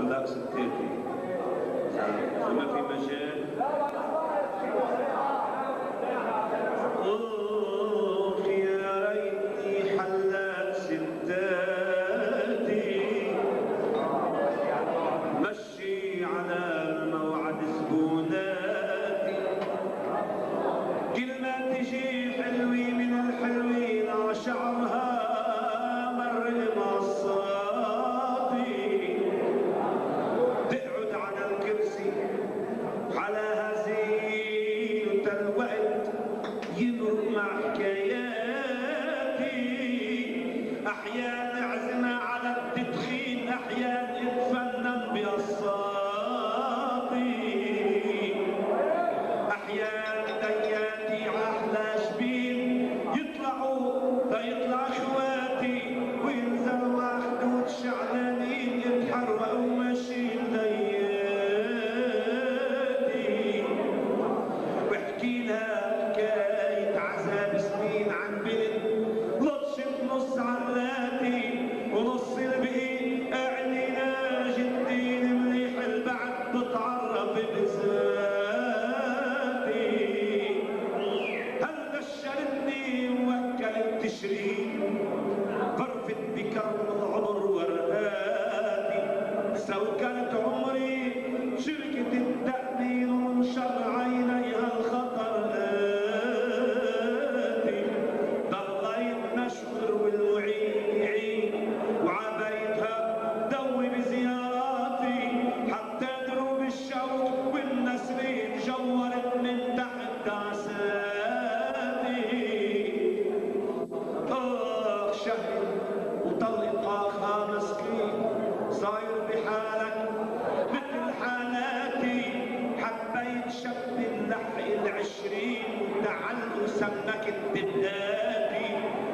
اخلاق ستاتي وما في مجال. اوخ يا ريتني حلات ستاتي مشي على الموعد زبوناتي كل ما تجي حلوي من الحلوين شعرها مر المصاطي تقعد على الكرسي على هزيل الوقت يمرق مع حكاياتي احيان اعزمها على التدخين احيان اتفنن بقصاتي احيان دياتي احلى شبين يطلعوا فيطلع اخواتي وينزلوا حدود شعلانين يتحرقوا ماشيين دياتي واحكي لها حكايه عذاب سنين عن بنت لطشت نص عراتي ونص البقيت اعنينا جدين مليح البعد بتعرف بذاتي هل دشرتني ووكلت تشرين فرفت بكرم العمر ورقاتي سوكلت عمري شركة التأمين وانشر عينيها الخطر آتي ضليت مشهور والمعين يعين وعبايتها دوي بزياراتي حتى دروب الشوق والنسرين جورت من تحت دعساتي اخ شهر وطلق اخا مسكين صاير بحالك مثل حالاتي حبيت شب اللحق العشرين ودعل وسمكت بداتي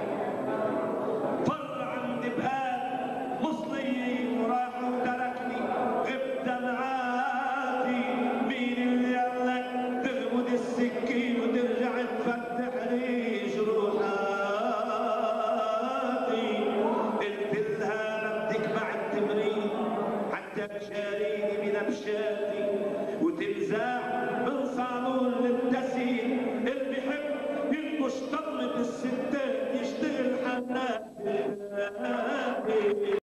فر عند بهاد مصليين وراح وتركني غبت دمعاتي مين اللي قالك تغمد السكين وترجع تفتح لي جروحاتي قلت لها بدك بعد تمرين حتى تشاريني بنبشاتي وتنزع